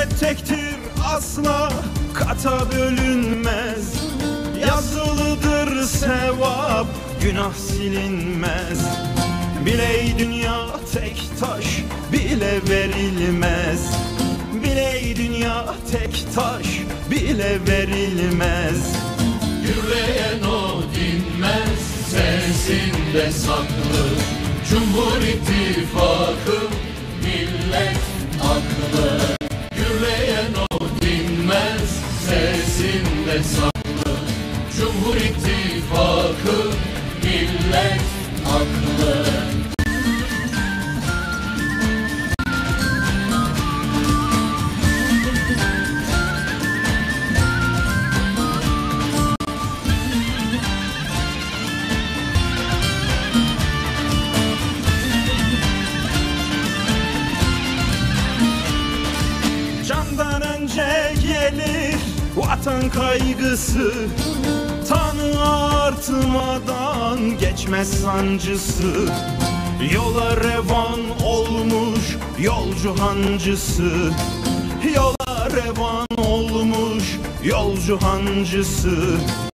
Millet tektir, asla kata bölünmez. Yazılıdır sevap, günah silinmez. Biley dünya tek taş bile verilmez. Biley dünya tek taş bile verilmez. Gürleyen o dinmez, sesinde saklı. Cumhur İttifakı, millet aklı. Gürleyen o dinmez, sesinde saklı. Cumhur İttifakı, millet aklı. Candan önce gelir vatan kaygısı. Tanı artmadan geçmez sancısı. Yola revan olmuş yolcu hancısı. Yola revan olmuş yolcu hancısı.